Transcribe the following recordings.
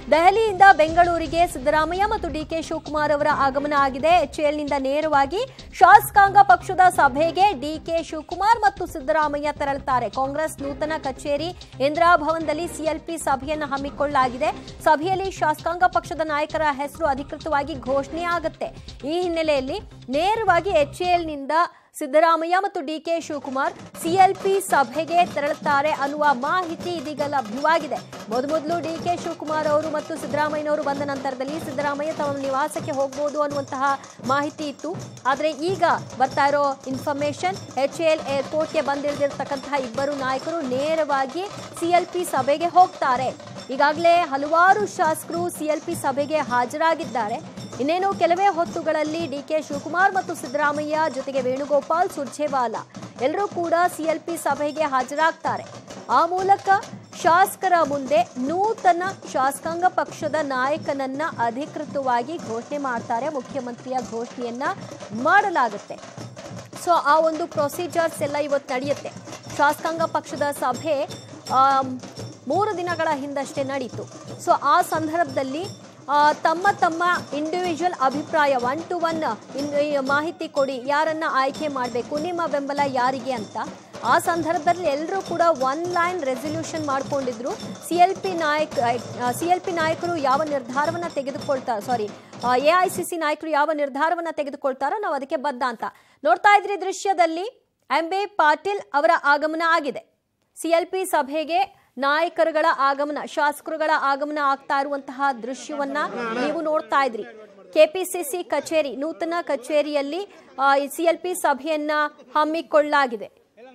ದೆಹಲಿಯಿಂದ ಬೆಂಗಳೂರಿಗೆ ಸಿದ್ದರಾಮಯ್ಯ ಮತ್ತು ಡಿಕೆ ಶಿವಕುಮಾರ್ ಅವರ ಆಗಮನ ಆಗಿದೆ. ಎಚ್ಎಎಲ್ನಿಂದ ನೇರವಾಗಿ ಶಾಸಕಾಂಗ ಪಕ್ಷದ ಸಭೆಗೆ ಡಿಕೆ ಶಿವಕುಮಾರ್ ಮತ್ತು ಸಿದ್ದರಾಮಯ್ಯ ತೆರಳುತ್ತಾರೆ. ಕಾಂಗ್ರೆಸ್ ನೂತನ ಕಚೇರಿ ಇಂದಿರಾ ಭವನದಲ್ಲಿ ಸಿಎಲ್ಪಿ ಸಭೆಯನ್ನು ಹಮ್ಮಿಕೊಳ್ಳಲಾಗಿದೆ. ಸಭೆಯಲ್ಲಿ ಶಾಸಕಾಂಗ ಪಕ್ಷದ ನಾಯಕರ ಹೆಸರು ಅಧಿಕೃತವಾಗಿ ಘೋಷಣೆಯಾಗುತ್ತೆ. ಈ ಹಿನ್ನೆಲೆಯಲ್ಲಿ ನೇರವಾಗಿ ಎಚ್ಎಎಲ್ನಿಂದ ಸಿದ್ದರಾಮಯ್ಯ ಮತ್ತು ಡಿಕೆ ಶಿವಕುಮಾರ್ ಸಿಎಲ್ಪಿ ಸಭೆಗೆ ತೆರಳುತ್ತಾರೆ ಅನ್ನುವ ಮಾಹಿತಿ ಇದೀಗ ಲಭ್ಯವಾಗಿದೆ. ಮೊದಲು ಡಿಕೆ ಶಿವಕುಮಾರ್ ಅವರು ಮತ್ತು ಸಿದ್ದರಾಮಯ್ಯನವರು ಬಂದ ನಂತರದಲ್ಲಿ ಸಿದ್ದರಾಮಯ್ಯ ತಮ್ಮ ನಿವಾಸಕ್ಕೆ ಹೋಗಬಹುದು ಅನ್ನುವಂತಹ ಮಾಹಿತಿ ಇತ್ತು. ಆದರೆ ಈಗ ಬರ್ತಾ ಇರೋ ಇನ್ಫಾರ್ಮೇಶನ್ ಎಚ್ಎಎಲ್ ಏರ್ಪೋರ್ಟ್ಗೆ ಬಂದಿಳಿದಿರತಕ್ಕಂತಹ ಇಬ್ಬರು ನಾಯಕರು ನೇರವಾಗಿ ಸಿಎಲ್ಪಿ ಸಭೆಗೆ ಹೋಗ್ತಾರೆ. ಈಗಾಗಲೇ ಹಲವಾರು ಶಾಸಕರು ಸಿಎಲ್ಪಿ ಸಭೆಗೆ ಹಾಜರಾಗಿದ್ದಾರೆ. ಇನ್ನೇನು ಕೆಲವೇ ಹೊತ್ತುಗಳಲ್ಲಿ ಡಿಕೆ ಶಿವಕುಮಾರ್ ಮತ್ತು ಸಿದ್ದರಾಮಯ್ಯ ಜೊತೆಗೆ ವೇಣುಗೋಪಾಲ್, ಸುರ್ಜೇವಾಲಾ ಎಲ್ಲರೂ ಕೂಡ ಸಿಎಲ್ಪಿ ಸಭೆಗೆ ಹಾಜರಾಗ್ತಾರೆ. ಆ ಮೂಲಕ ಶಾಸಕರ ಮುಂದೆ ನೂತನ ಶಾಸಕಾಂಗ ಪಕ್ಷದ ನಾಯಕನನ್ನ ಅಧಿಕೃತವಾಗಿ ಘೋಷಣೆ ಮಾಡ್ತಾರೆ. ಮುಖ್ಯಮಂತ್ರಿಯ ಘೋಷಣೆಯನ್ನ ಮಾಡಲಾಗುತ್ತೆ. ಸೊ ಆ ಒಂದು ಪ್ರೊಸೀಜರ್ಸ್ ಎಲ್ಲ ಇವತ್ತು ನಡೆಯುತ್ತೆ. ಶಾಸಕಾಂಗ ಪಕ್ಷದ ಸಭೆ 3 ದಿನಗಳ ಹಿಂದಷ್ಟೇ ನಡೀತು. ಸೊ ಆ ಸಂದರ್ಭದಲ್ಲಿ ತಮ್ಮ ಇಂಡಿವಿಜುವಲ್ ಅಭಿಪ್ರಾಯ 1 to 1 ಮಾಹಿತಿ ಕೊಡಿ, ಯಾರನ್ನ ಆಯ್ಕೆ ಮಾಡಬೇಕು, ನಿಮ್ಮ ಬೆಂಬಲ ಯಾರಿಗೆ ಅಂತ. ಆ ಸಂದರ್ಭದಲ್ಲಿ ಎಲ್ಲರೂ ಕೂಡ 1 ಲೈನ್ ರೆಸಲ್ಯೂಷನ್ ಮಾಡ್ಕೊಂಡಿದ್ರು. ಸಿಎಲ್ಪಿ ನಾಯಕರು ಯಾವ ನಿರ್ಧಾರವನ್ನ ತೆಗೆದುಕೊಳ್ತಾರೆ, ಎಐಸಿಸಿ ನಾಯಕರು ಯಾವ ನಿರ್ಧಾರವನ್ನ ತೆಗೆದುಕೊಳ್ತಾರೋ ನಾವು ಅದಕ್ಕೆ ಬದ್ಧ ಅಂತ. ನೋಡ್ತಾ ಇದ್ರಿ ದೃಶ್ಯದಲ್ಲಿ ಎಂಬಿ ಪಾಟೀಲ್ ಅವರ ಆಗಮನ ಆಗಿದೆ. ಸಿಎಲ್ಪಿ ಸಭೆಗೆ ನಾಯಕರುಗಳ ಆಗಮನ, ಶಾಸಕರುಗಳ ಆಗಮನ ಆಗ್ತಾ ಇರುವಂತಹ ದೃಶ್ಯವನ್ನ ನೀವು ನೋಡ್ತಾ ಇದ್ರಿ. ಕೆಪಿಸಿಸಿ ಕಚೇರಿ, ನೂತನ ಕಚೇರಿಯಲ್ಲಿ ಸಿಎಲ್ಪಿ ಸಭೆಯನ್ನ ಹಮ್ಮಿಕೊಳ್ಳಲಾಗಿದೆ.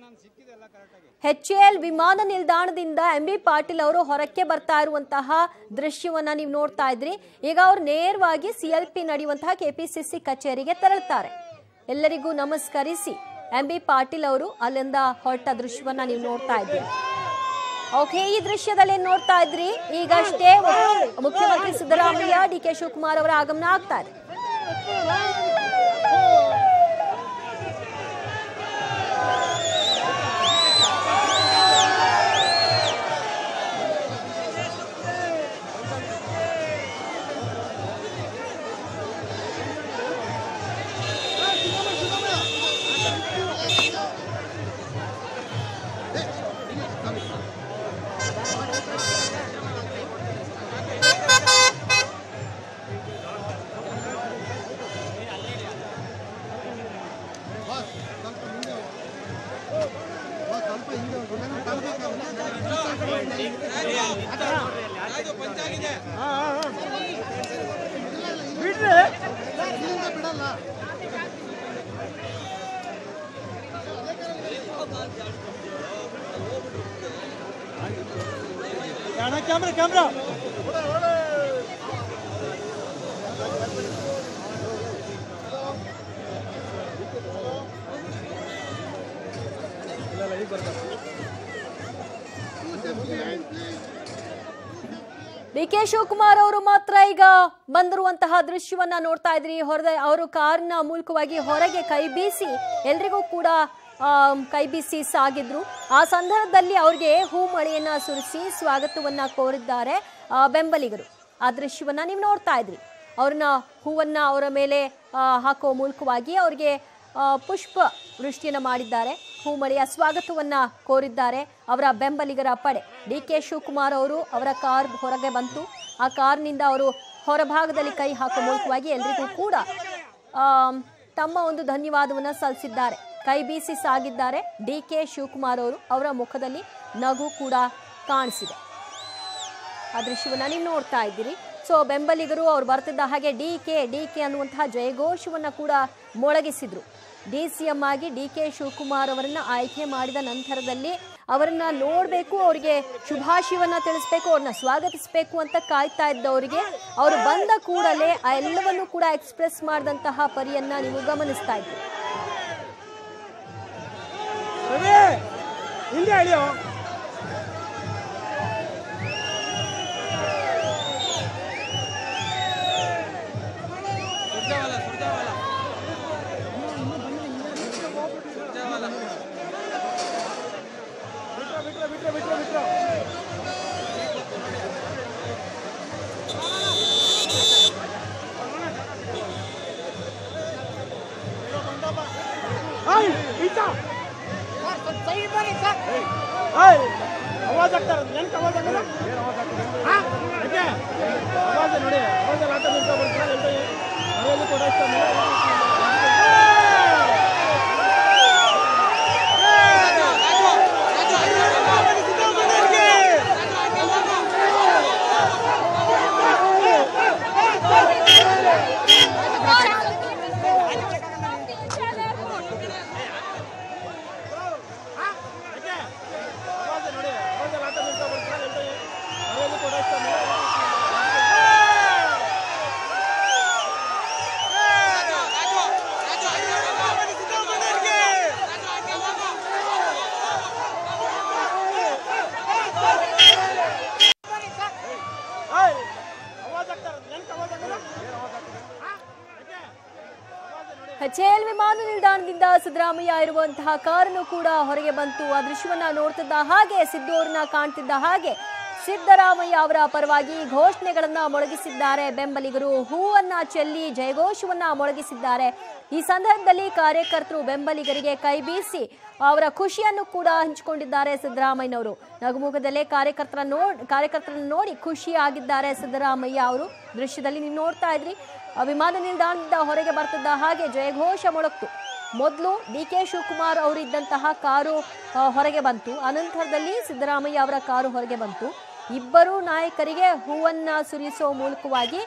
ಎಚ್ಎಎಲ್ ವಿಮಾನ ನಿಲ್ದಾಣದಿಂದ ಎಂಬಿ ಪಾಟೀಲ್ ಅವರು ಹೊರಕ್ಕೆ ಬರ್ತಾ ಇರುವಂತಹ ದೃಶ್ಯವನ್ನ ನೀವು ನೋಡ್ತಾ ಇದ್ರಿ. ಈಗ ಅವರು ನೇರವಾಗಿ ಸಿಎಲ್ಪಿ ನಡೆಯುವಂತಹ ಕೆಪಿಸಿಸಿ ಕಚೇರಿಗೆ ತೆರಳುತ್ತಾರೆ. ಎಲ್ಲರಿಗೂ ನಮಸ್ಕರಿಸಿ ಎಂಬಿ ಪಾಟೀಲ್ ಅವರು ಅಲ್ಲಿಂದ ಹೊರಟ ದೃಶ್ಯವನ್ನ ನೀವು ನೋಡ್ತಾ ಇದ್ರಿ. ಓಕೆ, ಈ ದೃಶ್ಯದಲ್ಲಿ ನೋಡ್ತಾ ಇದ್ರಿ, ಈಗಷ್ಟೇ ಮುಖ್ಯಮಂತ್ರಿ ಸಿದ್ದರಾಮಯ್ಯ, ಡಿಕೆ ಶಿವಕುಮಾರ್ ಅವರ ಆಗಮನ ಆಗ್ತಾ ಇದೆ. कैमरा ಡಿಕೆ ಶಿವಕುಮಾರ್ ಅವರು ಮಾತ್ರ ಈಗ ಬಂದಿರುವಂತಹ ದೃಶ್ಯವನ್ನ ನೋಡ್ತಾ ಇದ್ರಿ. ಅವರು ಕಾರಿನ ಮೂಲಕವಾಗಿ ಹೊರಗೆ ಕೈ ಬೀಸಿ ಎಲ್ರಿಗೂ ಕೂಡ ಕೈ ಬೀಸಿ ಸಾಗಿದ್ರು. ಆ ಸಂದರ್ಭದಲ್ಲಿ ಅವ್ರಿಗೆ ಹೂ ಮಳೆಯನ್ನ ಸುರಿಸಿ ಸ್ವಾಗತವನ್ನ ಕೋರಿದ್ದಾರೆ ಬೆಂಬಲಿಗರು. ಆ ದೃಶ್ಯವನ್ನ ನೀವು ನೋಡ್ತಾ ಇದ್ರಿ. ಅವ್ರನ್ನ ಹೂವನ್ನ ಅವರ ಮೇಲೆ ಹಾಕೋ ಮೂಲಕವಾಗಿ ಅವ್ರಿಗೆ ಪುಷ್ಪ ವೃಷ್ಟಿಯನ್ನ ಮಾಡಿದ್ದಾರೆ. ಹೂಮಳೆಯ ಸ್ವಾಗತವನ್ನ ಕೋರಿದ್ದಾರೆ ಅವರ ಬೆಂಬಲಿಗರ ಪಡೆ. ಡಿಕೆ ಶಿವಕುಮಾರ್ ಅವರು ಅವರ ಕಾರ್ ಹೊರಗೆ ಬಂತು. ಆ ಕಾರ್ನಿಂದ ಅವರು ಹೊರಭಾಗದಲ್ಲಿ ಕೈ ಹಾಕೋ ಮೂಲಕವಾಗಿ ಎಲ್ರಿಗೂ ಕೂಡ ತಮ್ಮ ಒಂದು ಧನ್ಯವಾದವನ್ನ ಸಲ್ಲಿಸಿದ್ದಾರೆ. ಕೈ ಬೀಸಿ ಸಾಗಿದ್ದಾರೆ ಡಿಕೆ ಶಿವಕುಮಾರ್ ಅವರು. ಅವರ ಮುಖದಲ್ಲಿ ನಗು ಕೂಡ ಕಾಣಿಸಿದೆ. ಆ ದೃಶ್ಯವನ್ನ ನೀವು ನೋಡ್ತಾ ಇದ್ದೀರಿ. ಸೊ ಬೆಂಬಲಿಗರು ಅವ್ರು ಬರ್ತಿದ್ದ ಹಾಗೆ ಡಿಕೆ ಅನ್ನುವಂತಹ ಜಯಘೋಷವನ್ನ ಕೂಡ ಮೊಳಗಿಸಿದ್ರು. ಡಿಸಿಎಂ ಆಗಿ ಡಿಕೆ ಶಿವಕುಮಾರ್ ಅವರನ್ನ ಆಯ್ಕೆ ಮಾಡಿದ ನಂತರದಲ್ಲಿ ಅವರನ್ನ ನೋಡಬೇಕು, ಅವರಿಗೆ ಶುಭಾಶಯವನ್ನ ತಿಳಿಸ್ಬೇಕು, ಅವ್ರನ್ನ ಸ್ವಾಗತಿಸಬೇಕು ಅಂತ ಕಾಯ್ತಾ ಇದ್ದವರಿಗೆ ಅವರು ಬಂದ ಕೂಡಲೇ ಆ ಎಲ್ಲವನ್ನೂ ಕೂಡ ಎಕ್ಸ್ಪ್ರೆಸ್ ಮಾಡಿದಂತಹ ಪರಿಯನ್ನ ನೀವು ಗಮನಿಸ್ತಾ ಇದ್ದೀರಿ. ಎಚ್ಎಎಲ್ ವಿಮಾನ ನಿಲ್ದಾಣದಿಂದ ಸಿದ್ದರಾಮಯ್ಯ ಇರುವಂತಹ ಕಾರನ್ನು ಕೂಡ ಹೊರಗೆ ಬಂತು. ಆ ದೃಶ್ಯವನ್ನ ನೋಡ್ತಿದ್ದ ಹಾಗೆ ಸಿದ್ದು ಅವ್ರನ್ನ ಕಾಣ್ತಿದ್ದ ಹಾಗೆ ಸಿದ್ದರಾಮಯ್ಯ ಅವರ ಪರವಾಗಿ ಘೋಷಣೆಗಳನ್ನ ಮೊಳಗಿಸಿದ್ದಾರೆ. ಬೆಂಬಲಿಗರು ಹೂವನ್ನ ಚೆಲ್ಲಿ ಜಯಘೋಷವನ್ನ ಮೊಳಗಿಸಿದ್ದಾರೆ. ಈ ಸಂದರ್ಭದಲ್ಲಿ ಕಾರ್ಯಕರ್ತರು ಬೆಂಬಲಿಗರಿಗೆ ಕೈ ಬೀಸಿ ಅವರ ಖುಷಿಯನ್ನು ಕೂಡ ಹಂಚಿಕೊಂಡಿದ್ದಾರೆ ಸಿದ್ದರಾಮಯ್ಯನವರು. ನಗುಮುಖದಲ್ಲೇ ಕಾರ್ಯಕರ್ತರನ್ನು ನೋಡಿ ಖುಷಿಯಾಗಿದ್ದಾರೆ ಸಿದ್ದರಾಮಯ್ಯ ಅವರು. ದೃಶ್ಯದಲ್ಲಿ ನೀವು ನೋಡ್ತಾ ಇದ್ರಿ, ವಿಮಾನ ನಿಲ್ದಾಣದಿಂದ ಹೊರಗೆ ಬರ್ತಿದ್ದ ಹಾಗೆ ಜಯಘೋಷ ಮೊಳಗ್ತು. ಮೊದಲು ಡಿಕೆ ಶಿವಕುಮಾರ್ ಅವರು ಇದ್ದಂತಹ ಕಾರು ಹೊರಗೆ ಬಂತು. ಅನಂತರದಲ್ಲಿ ಸಿದ್ದರಾಮಯ್ಯ ಅವರ ಕಾರು ಹೊರಗೆ ಬಂತು. ಇಬ್ಬರು ನಾಯಕರಿಗೆ ಹೂವನ್ನ ಸುರಿಸೋ ಮೂಲಕವಾಗಿ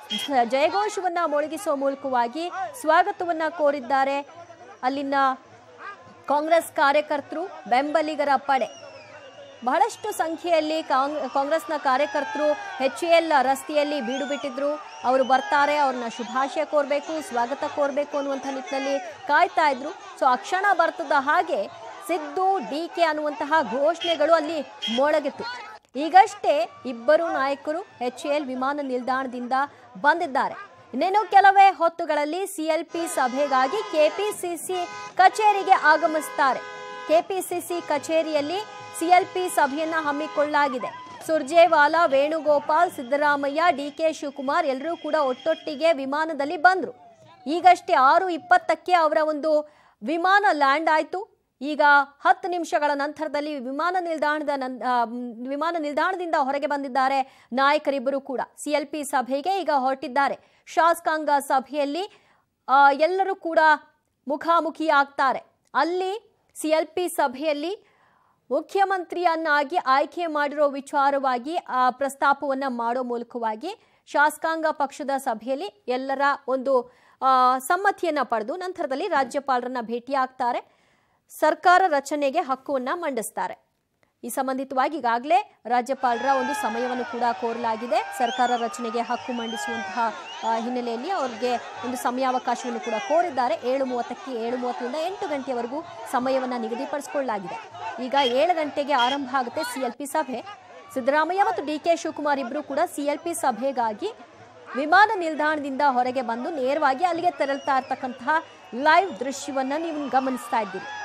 ಜಯಘೋಷವನ್ನ ಮೊಳಗಿಸೋ ಮೂಲಕವಾಗಿ ಸ್ವಾಗತವನ್ನ ಕೋರಿದ್ದಾರೆ ಅಲ್ಲಿನ ಕಾಂಗ್ರೆಸ್ ಕಾರ್ಯಕರ್ತರು, ಬೆಂಬಲಿಗರ ಪಡೆ. ಬಹಳಷ್ಟು ಸಂಖ್ಯೆಯಲ್ಲಿ ಕಾಂಗ್ರೆಸ್ನ ಕಾರ್ಯಕರ್ತರು ಎಚ್ಎಎಲ್ ರಸ್ತೆಯಲ್ಲಿ ಬೀಡು ಬಿಟ್ಟಿದ್ರು. ಅವರು ಬರ್ತಾರೆ, ಅವ್ರನ್ನ ಶುಭಾಶಯ ಕೋರಬೇಕು, ಸ್ವಾಗತ ಕೋರಬೇಕು ಅನ್ನುವಂಥ ನಿಟ್ಟಿನಲ್ಲಿ ಕಾಯ್ತಾ ಇದ್ರು. ಸೊ ಆ ಕ್ಷಣ ಬರ್ತದ ಹಾಗೆ ಸಿದ್ದು ಡಿಕೆ ಅನ್ನುವಂತಹ ಘೋಷಣೆಗಳು ಅಲ್ಲಿ ಮೊಳಗಿತ್ತು. ಈಗಷ್ಟೇ ಇಬ್ಬರು ನಾಯಕರು ಎಚ್ಎಎಲ್ ವಿಮಾನ ನಿಲ್ದಾಣದಿಂದ ಬಂದಿದ್ದಾರೆ. ಇನ್ನೇನು ಕೆಲವೇ ಹೊತ್ತುಗಳಲ್ಲಿ ಸಿಎಲ್ಪಿ ಸಭೆಗಾಗಿ ಕೆಪಿಸಿಸಿ ಕಚೇರಿಗೆ ಆಗಮಿಸುತ್ತಾರೆ. ಕೆಪಿಸಿಸಿ ಕಚೇರಿಯಲ್ಲಿ ಸಿಎಲ್ಪಿ ಸಭೆಯನ್ನ ಹಮ್ಮಿಕೊಳ್ಳಲಾಗಿದೆ. ಸುರ್ಜೇವಾಲಾ, ವೇಣುಗೋಪಾಲ್, ಸಿದ್ದರಾಮಯ್ಯ, ಡಿಕೆ ಶಿವಕುಮಾರ್ ಎಲ್ಲರೂ ಕೂಡ ಒಟ್ಟೊಟ್ಟಿಗೆ ವಿಮಾನದಲ್ಲಿ ಬಂದ್ರು. ಈಗಷ್ಟೇ 6:20ಕ್ಕೆ ಅವರ ಒಂದು ವಿಮಾನ ಲ್ಯಾಂಡ್ ಆಯಿತು. ಈಗ 10 ನಿಮಿಷಗಳ ನಂತರದಲ್ಲಿ ವಿಮಾನ ನಿಲ್ದಾಣದಿಂದ ಹೊರಗೆ ಬಂದಿದ್ದಾರೆ ನಾಯಕರಿಬ್ಬರು ಕೂಡ. ಸಿಎಲ್ಪಿ ಸಭೆಗೆ ಈಗ ಹೊರಟಿದ್ದಾರೆ. ಶಾಸಕಾಂಗ ಸಭೆಯಲ್ಲಿ ಎಲ್ಲರೂ ಕೂಡ ಮುಖಾಮುಖಿ ಆಗ್ತಾರೆ. ಅಲ್ಲಿ ಸಿಎಲ್ಪಿ ಸಭೆಯಲ್ಲಿ ಮುಖ್ಯಮಂತ್ರಿಯನ್ನಾಗಿ ಆಯ್ಕೆ ಮಾಡಿರೋ ವಿಚಾರವಾಗಿ ಪ್ರಸ್ತಾಪವನ್ನ ಮಾಡೋ ಮೂಲಕವಾಗಿ ಶಾಸಕಾಂಗ ಪಕ್ಷದ ಸಭೆಯಲ್ಲಿ ಎಲ್ಲರ ಒಂದು ಸಮ್ಮತಿಯನ್ನ ಪಡೆದು ನಂತರದಲ್ಲಿ ರಾಜ್ಯಪಾಲರನ್ನ ಭೇಟಿಯಾಗ್ತಾರೆ. ಸರ್ಕಾರ ರಚನೆಗೆ ಹಕ್ಕುವನ್ನ ಮಂಡಿಸ್ತಾರೆ. ಈ ಸಂಬಂಧಿತವಾಗಿ ಈಗಾಗಲೇ ರಾಜ್ಯಪಾಲರ ಒಂದು ಸಮಯವನ್ನು ಕೂಡ ಕೋರಲಾಗಿದೆ. ಸರ್ಕಾರ ರಚನೆಗೆ ಹಕ್ಕು ಮಂಡಿಸುವಂತಹ ಹಿನ್ನೆಲೆಯಲ್ಲಿ ಅವರಿಗೆ ಒಂದು ಸಮಯಾವಕಾಶವನ್ನು ಕೂಡ ಕೋರಿದ್ದಾರೆ. 7:30ಕ್ಕೆ 7:30ರಿಂದ 8 ಗಂಟೆಯವರೆಗೂ ಸಮಯವನ್ನು ನಿಗದಿಪಡಿಸಿಕೊಳ್ಳಲಾಗಿದೆ. ಈಗ 7 ಗಂಟೆಗೆ ಆರಂಭ ಆಗುತ್ತೆ ಸಿಎಲ್ಪಿ ಸಭೆ. ಸಿದ್ದರಾಮಯ್ಯ ಮತ್ತು ಡಿಕೆ ಶಿವಕುಮಾರ್ ಇಬ್ಬರು ಕೂಡ ಸಿಎಲ್ಪಿ ಸಭೆಗಾಗಿ ವಿಮಾನ ನಿಲ್ದಾಣದಿಂದ ಹೊರಗೆ ಬಂದು ನೇರವಾಗಿ ಅಲ್ಲಿಗೆ ತೆರಳುತ್ತಾ ಇರ್ತಕ್ಕಂತಹ ಲೈವ್ ದೃಶ್ಯವನ್ನ ನೀವು ಗಮನಿಸ್ತಾ ಇದ್ದೀರಿ.